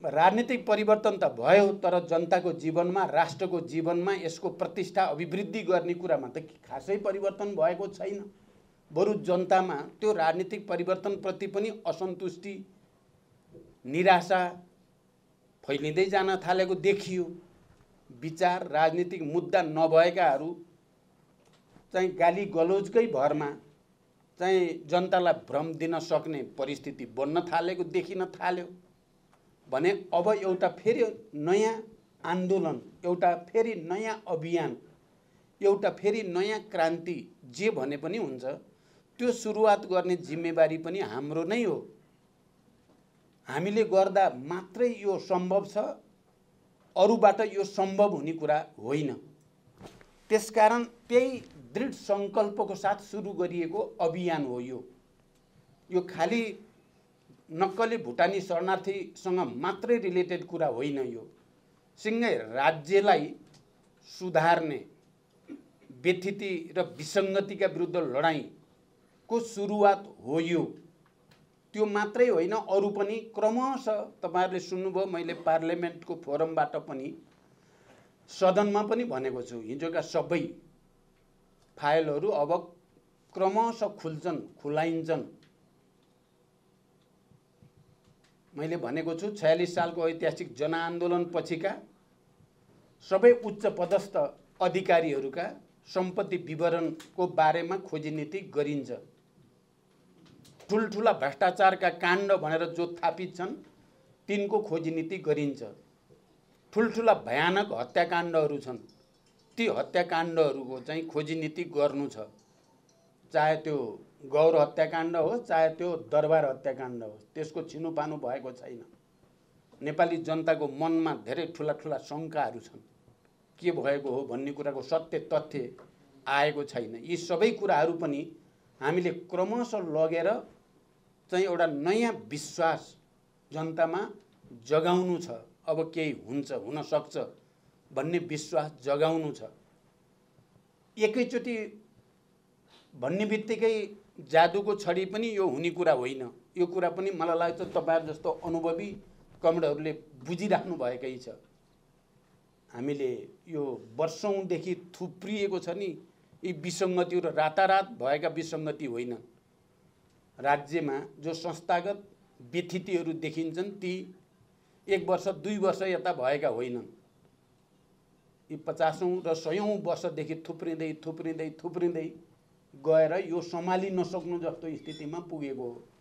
राजनीतिक परिवर्तन त भयो, तर जनताको जीवनमा, राष्ट्रको जीवनमा यसको प्रतिष्ठा अभिवृद्धि गर्ने कुरामा त खासै परिवर्तन भएको छैन। बरु जनतामा त्यो राजनीतिक परिवर्तनप्रति पनि असन्तुष्टि, निराशा फैलिँदै जान थालेको देखियो। विचार, राजनीतिक मुद्दा नभएकाहरू चाहिँ गाली गलौजकै भरमा चाहिँ जनतालाई भ्रम दिन सक्ने परिस्थिति बन्न थालेको देखिन थाल्यो भने अब एउटा फेरि नयाँ आन्दोलन, एउटा फेरि नयाँ अभियान, एउटा फेरि नयाँ क्रान्ति जे भने पनि हुन्छ, त्यो सुरुवात गर्ने जिम्मेवारी पनि हाम्रो नै हो। हामीले गर्दा मात्रै यो सम्भव छ, अरूबाट यो सम्भव हुने कुरा होइन। त्यसकारण त्यही दृढ सङ्कल्पको साथ सुरु गरिएको अभियान हो यो खाली नक्कली भुटानी शरणार्थीसँग मात्रै रिलेटेड कुरा होइन। यो सिँगै राज्यलाई सुधार्ने, व्यथिति र विसङ्गतिका विरुद्ध लडाईँको सुरुवात हो यो। त्यो मात्रै होइन, अरू पनि क्रमशः तपाईहरुले सुन्नुभयो, मैले पार्लियामेन्टको फोरमबाट पनि सदनमा पनि भनेको छु, हिजोका सबै फाइलहरू अब क्रमशः खुल्छन्, खुलाइन्छन्। मैले भनेको छु 46 सालको ऐतिहासिक जनआन्दोलन पछिका सबै उच्च पदस्थ अधिकारीहरूका सम्पत्ति विवरणको बारेमा खोजी नीति गरिन्छ। ठुलठुला भ्रष्टाचारका काण्ड भनेर जो थापित छन् तिनको खोजी नीति गरिन्छ। ठुलठुला भयानक हत्याकाण्डहरू छन्, ती हत्याकाण्डहरूको चाहिँ खोजी नीति गर्नु छ। चाहे त्यो गौर हत्याकाण्ड हो, चाहे त्यो दरबार हत्याकाण्ड हो, त्यसको छिनोपानो भएको छैन। नेपाली जनताको मनमा धेरै ठुला ठुला शङ्काहरू छन्, के भएको हो भन्ने कुराको सत्य तथ्य आएको छैन। यी सबै कुराहरू पनि हामीले क्रमशः लगेर चाहिँ एउटा नयाँ विश्वास जनतामा जगाउनु छ। अब केही हुन्छ, हुन सक्छ भन्ने विश्वास जगाउनु छ। एकैचोटि भन्ने बित्तिकै जादुको छडी पनि यो हुने कुरा होइन। यो कुरा पनि मलाई लाग्छ तपाईहरु जस्तो अनुभवी कमरेडहरूले बुझिराख्नु भएकै छ। हामीले यो वर्षौंदेखि थुप्रिएको छ नि, यी विसङ्गतिहरू रातारात भएका विसङ्गति होइन। राज्यमा जो संस्थागत व्यथितिहरू देखिन्छन् ती 1 वर्ष 2 वर्ष यता भएका होइनन्। यी 50औं र 100औं वर्षदेखि थुप्रिँदै गएर यो सम्हालि नसक्नु जस्तो स्थितिमा पुगेको हो।